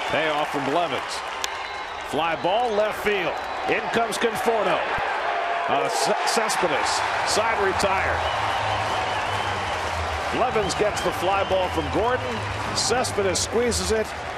Payoff from Blevins. Fly ball left field. In comes Conforto. Cespedes side retired. Blevins gets the fly ball from Gordon. Cespedes squeezes it